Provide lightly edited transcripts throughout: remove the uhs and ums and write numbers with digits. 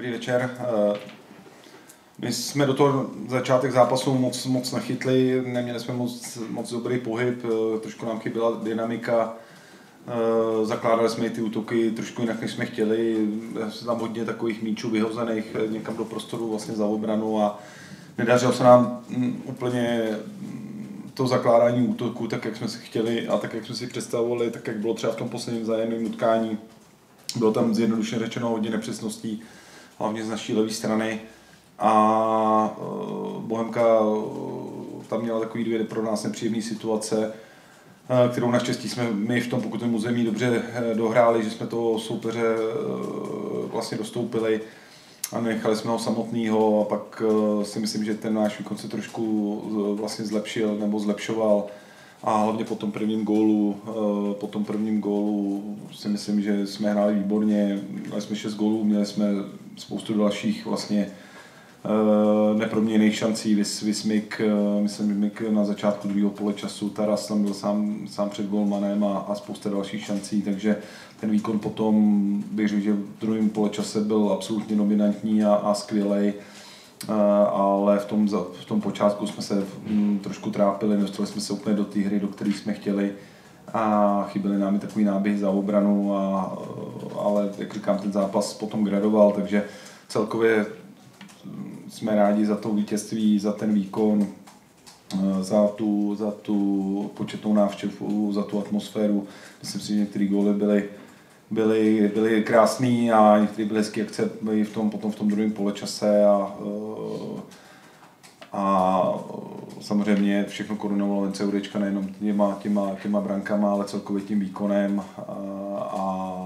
Dobrý večer. My jsme do toho začátek zápasu moc nechytli, neměli jsme moc dobrý pohyb, trošku nám chyběla dynamika, zakládali jsme i ty útoky trošku jinak, než jsme chtěli, tam hodně takových míčů vyhozených někam do prostoru vlastně za obranu a nedařilo se nám úplně to zakládání útoku tak, jak jsme si chtěli a tak, jak jsme si představovali, tak, jak bylo třeba v tom posledním vzájemném utkání. Bylo tam zjednodušeně řečeno hodně nepřesností, hlavně z naší levé strany. A Bohemka tam měla takový dvě pro nás nepříjemné situace, kterou naštěstí jsme my v tom pokutném území dobře dohráli, že jsme toho soupeře vlastně dostoupili a nechali jsme ho samotného a pak si myslím, že ten náš výkon se trošku vlastně zlepšil nebo zlepšoval. A hlavně po tom prvním gólu si myslím, že jsme hráli výborně, měli jsme 6 gólů, měli jsme spoustu dalších vlastně neproměnných šancí, Vismik, myslím, Mik na začátku druhého poločasu, Taras tam byl sám před golmanem a spousta dalších šancí, takže ten výkon potom bych řekl, že v druhém poločase byl absolutně dominantní a skvělej. Ale v tom počátku jsme se trošku trápili, nedostali jsme se úplně do té hry, do které jsme chtěli a chyběly nám i takový náběhy za obranu, ale jak říkám, ten zápas potom gradoval, takže celkově jsme rádi za to vítězství, za ten výkon, za tu početnou návštěvu, za tu atmosféru. Myslím si, že některé góly byly krásný a některé byly hezké akce potom v tom druhém poločase a samozřejmě všechno korunovalo Vence Jurečka nejenom těma brankama, ale celkově tím výkonem a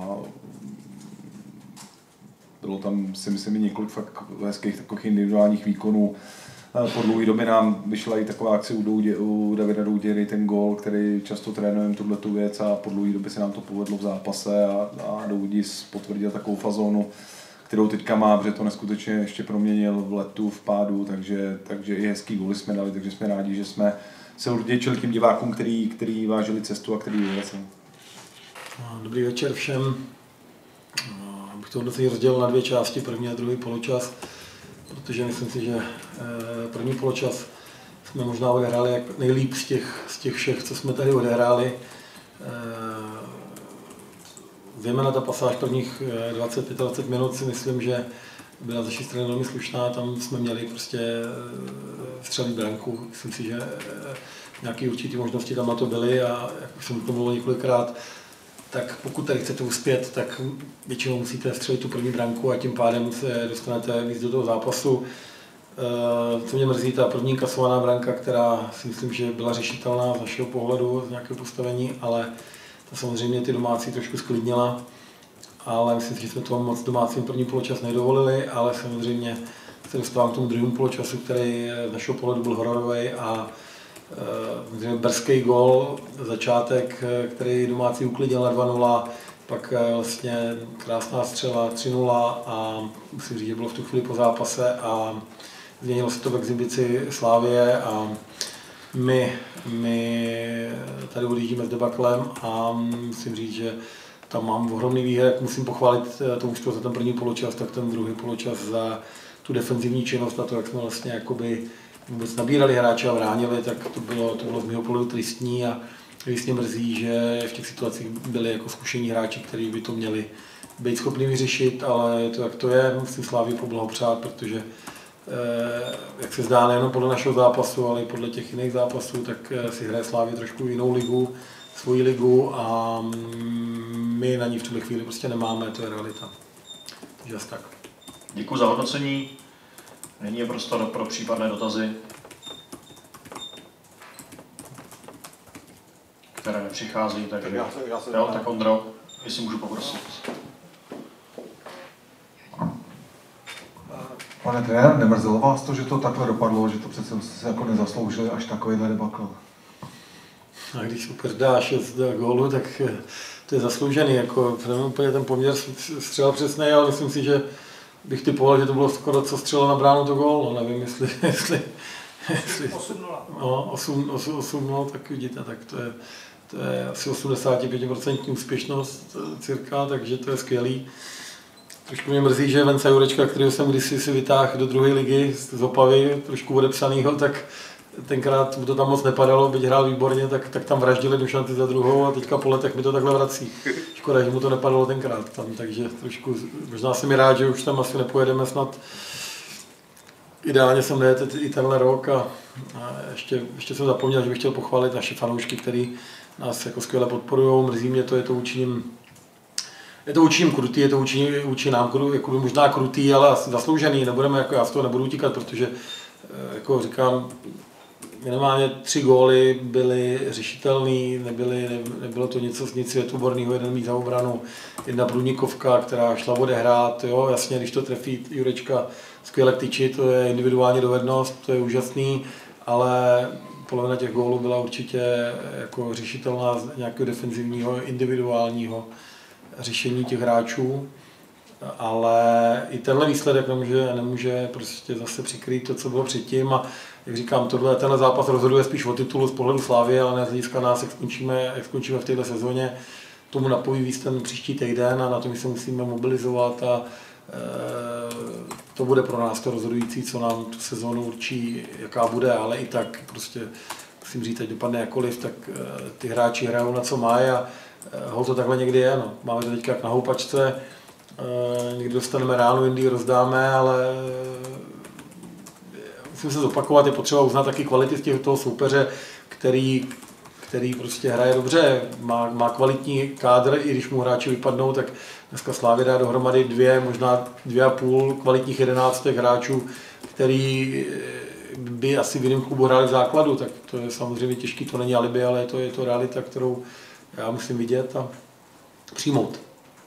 bylo tam si myslím i několik fakt hezkých takových individuálních výkonů. Po dlouhé době nám vyšla i taková akce u Davida Douděry, ten gól, který často trénujeme tuhletu věc a po dlouhé době se nám to povedlo v zápase a Doudis potvrdil takovou fazónu, kterou teďka má, protože to neskutečně ještě proměnil v letu, v pádu, takže i hezký góly jsme dali, takže jsme rádi, že jsme se vděčili těm divákům, který vážili cestu a který vyvezli. Dobrý večer všem. Bych to hodnocení rozdělil na dvě části, první a druhý poločas, protože myslím si, že první poločas jsme možná odehráli jak nejlíp z těch všech, co jsme tady odehráli. Zejména ta pasáž prvních 20-25 minut si myslím, že byla z naší strany velmi slušná, tam jsme měli prostě střelit branku. Myslím si, že nějaké určité možnosti tam na to byly a jak už jsem to mluvil několikrát, tak pokud tady chcete uspět, tak většinou musíte střelit tu první branku a tím pádem se dostanete víc do toho zápasu. Co mě mrzí, ta první kasovaná branka, která si myslím, že byla řešitelná z našeho pohledu, z nějakého postavení, ale ta samozřejmě ty domácí trošku sklidnila, ale myslím si, že jsme toho moc domácím první poločas nedovolili, ale samozřejmě se dostávám k tomu druhému poločasu, který z našeho pohledu byl hororový a brzký gól, začátek, který domácí uklidil na 2-0, pak vlastně krásná střela 3-0 a musím říct, že bylo v tu chvíli po zápase a změnilo se to v exibici Slavie a my tady odjíždíme s debaklem a musím říct, že tam mám ohromný výhrad, musím pochválit to účtu za ten první poločas, tak ten druhý poločas za tu defenzivní činnost a to, jak jsme vlastně jakoby vůbec nabírali hráče a vránili, tak to bylo z mého pohledu tristní a vlastně mrzí, že v těch situacích byli jako zkušení hráči, kteří by to měli být schopni vyřešit, ale je to jak to je, musím Slávii poblahopřát, protože jak se zdá nejenom podle našeho zápasu, ale i podle těch jiných zápasů, tak si hraje Slávie trošku jinou ligu, svoji ligu a my na ní v tuhle chvíli prostě nemáme, to je realita. Takže asi tak. Děkuji za hodnocení. Není je prostor pro případné dotazy, které nepřichází, takže jo, tak Ondro, jestli můžu poprosit. Pane trenér, nemrzelo vás to, že to takhle dopadlo, že to přece se jako nezasloužili až takovýhle debakl? A když super dá 6 gólů, tak to je zasloužený, jako úplně ten poměr střel přesný, ale myslím si, že bych typoval, že to bylo skoro co střelo na bránu to gól, no nevím, jestli 8-0. No, 8-0, tak vidíte, tak to je asi 85% úspěšnost cirka, takže to je skvělý. Trošku mě mrzí, že Venca Jurečka, kterého jsem kdysi si vytáhl do druhé ligy z Opavy, trošku odepsanýho, tak tenkrát mu to tam moc nepadalo, byť hrál výborně, tak tam vraždili do šanty za druhou a teďka po letech mi to takhle vrací. Škoda, že mu to nepadalo tenkrát tam, takže trošku, možná jsem mi rád, že už tam asi nepojedeme snad. Ideálně jsem nejet i tenhle rok a ještě jsem zapomněl, že bych chtěl pochválit naše fanoušky, který nás jako skvěle podporují. Mrzí mě to, je to učiním krutý, je to učí nám jako možná krutý, ale asi zasloužený. Nebudeme, jako já z toho nebudu utíkat, protože jako říkám, minimálně 3 góly byly řešitelný, nebylo to nic světoborného, jeden mít za obranu, jedna průnikovka, která šla odehrát, jo, jasně, když to trefí Jurečka skvěle k tyči, to je individuální dovednost, to je úžasný, ale polovina těch gólů byla určitě jako řešitelná z nějakého defenzivního, individuálního řešení těch hráčů, ale i tenhle výsledek nemůže prostě zase přikrýt to, co bylo předtím a jak říkám, tenhle zápas rozhoduje spíš o titulu z pohledu Slavie, ale ne z hlediska nás, jak skončíme v této sezóně. Tomu napoví víc ten příští týden a na to my se musíme mobilizovat a to bude pro nás to rozhodující, co nám tu sezónu určí, jaká bude, ale i tak prostě musím říct, teď dopadne jakkoliv, tak ty hráči hrajou na co mají a to takhle někdy je. No. Máme to teďka jak na houpačce, někdy dostaneme ránu, jindy rozdáme, ale musím se zopakovat, je potřeba uznat taky kvality toho soupeře, který prostě hraje dobře, má kvalitní kádr, i když mu hráči vypadnou, tak dneska Slavia dá dohromady 2, možná 2,5 kvalitních 11 hráčů, který by asi v jiném klubu hráli v základu, tak to je samozřejmě těžký, to není alibi, ale je to realita, kterou já musím vidět a přijmout.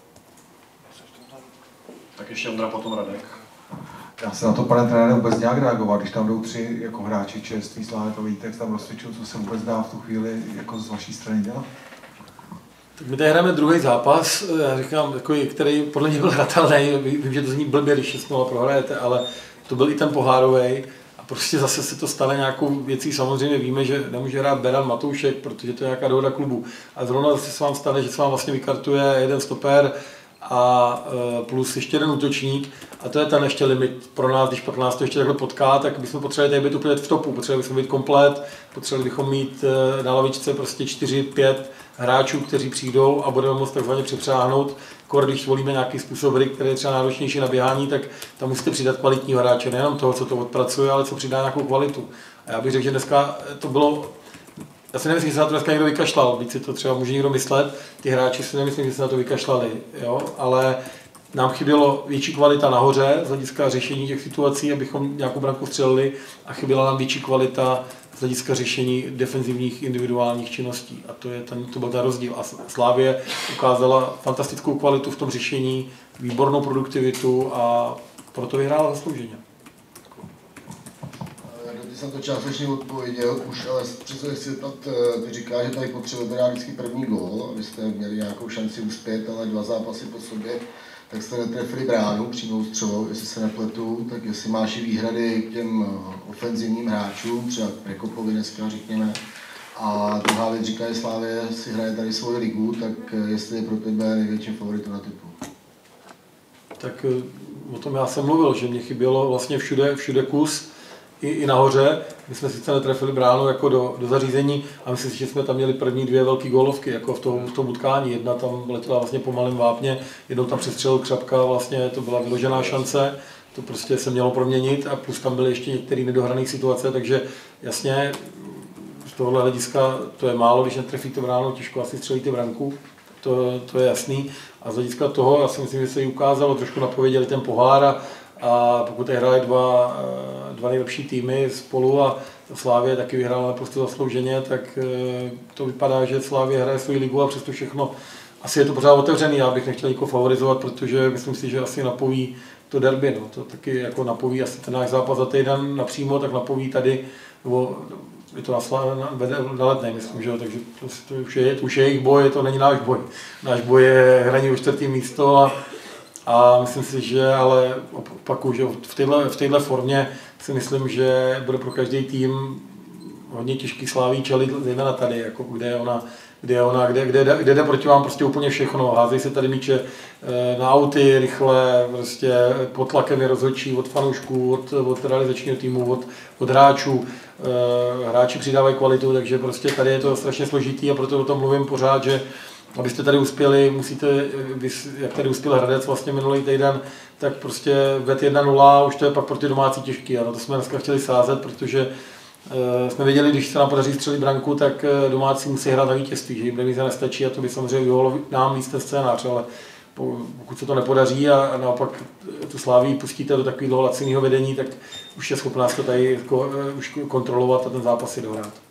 Tak ještě Ondra, potom Radek. Já se na to, pane trenére, vůbec nějak reagovat, když tam jdou 3 jako hráči čerství Slávy, to víte, jak tam rozsvědčil, co se vůbec dá v tu chvíli jako z vaší strany dělat? Tak my tady hrajeme druhý zápas, já říkám, takový, který podle mě byl hratelný, vím, že to zní blbě, když 6-0 prohrajete, ale to byl i ten pohárovej a prostě zase se to stane nějakou věcí, samozřejmě víme, že nemůže hrát Beran Matoušek, protože to je nějaká dohoda klubu a zrovna zase se vám stane, že se vám vlastně vykartuje jeden stoper a plus ještě jeden útočník a to je ten ještě limit pro nás, když pak nás to ještě takhle potká, tak bychom potřebovali tady být úplně v topu, potřebovali bychom být komplet, potřebovali bychom mít na lavičce prostě 4-5 hráčů, kteří přijdou a budeme moct takzvaně přepřáhnout. Když volíme nějaký způsob hry, který je třeba náročnější na běhání, tak tam musíte přidat kvalitního hráče, nejenom toho, co to odpracuje, ale co přidá nějakou kvalitu. A já bych řekl, že dneska to bylo, já si nemyslím, že se na to dneska někdo vykašlal, byť si to třeba může někdo myslet, ty hráči si nemyslím, že se na to vykašlali, jo? Ale nám chybělo větší kvalita nahoře z hlediska řešení těch situací, abychom nějakou branku střelili a chyběla nám větší kvalita z hlediska řešení defenzivních individuálních činností. A to byl ten rozdíl. A Slavie ukázala fantastickou kvalitu v tom řešení, výbornou produktivitu a proto vyhrála zaslouženě. Ty jsem to částečně odpověděl už, ale přesto chci zeptat, ty říkáš, že tady potřebujete dát vždycky první gól, abyste měli nějakou šanci uspět, ale 2 zápasy po sobě, tak jste netrefili bránu přímou střelou, jestli se nepletu, tak jestli máš i výhrady k těm ofenzivním hráčům, třeba Prekopovi dneska řekněme, a druhá věc říká, že Slavie si hraje tady svoji ligu, tak jestli je pro tebe největším favoritem na titul? Tak o tom já jsem mluvil, že mě chybělo vlastně všude kus, i nahoře. My jsme sice netrefili bránu jako do zařízení a myslím si, že jsme tam měli první 2 velké gólovky jako v tom utkání. Jedna tam letěla vlastně po malém vápně, jednou tam přestřelil Křapka, vlastně to byla vyložená šance, to prostě se mělo proměnit a plus tam byly ještě některé nedohrané situace, takže jasně z tohohle hlediska to je málo, když netrefíte bránu, těžko asi střelíte branku, to je jasný. A z hlediska toho, já si myslím, že se jí ukázalo, trošku napověděli ten pohár a pokud tady hráli dva nejlepší týmy spolu a Slavie taky vyhrála naprosto zaslouženě, tak to vypadá, že Slavie hraje svou ligu a přesto všechno asi je to pořád otevřený. Já bych nechtěl nikoho favorizovat, protože myslím si, že asi napoví to derby. No. To taky jako napoví asi ten náš zápas za týden napřímo, tak napoví tady, nebo je to na Letné, myslím, že? Takže to už je jejich boj, to není náš boj. Náš boj je hraní o 4. místo a myslím si, že ale opakuju, že v této formě si myslím, že bude pro každý tým hodně těžký Slaví čelit, zejména tady, jako kde ona kde jde proti vám prostě úplně všechno. Házejí se tady míče na auty rychle, prostě pod tlakem je rozhodčí od fanoušků, od realizačního týmu, od hráčů. Hráči přidávají kvalitu, takže prostě tady je to strašně složitý a proto o tom mluvím pořád, že abyste tady uspěli, musíte, jak tady uspěl Hradec vlastně minulý týden, tak prostě ved 1-0, už to je pak pro ty domácí těžký. A na to jsme dneska chtěli sázet, protože jsme věděli, když se nám podaří střelit branku, tak domácí musí hrát na vítězství, že jim remíza nestačí a to by samozřejmě vyvolalo nám víc ten scénář, ale pokud se to nepodaří a naopak tu Slávii pustíte do takového laciného vedení, tak už je schopná se tady už kontrolovat a ten zápas si dohrát.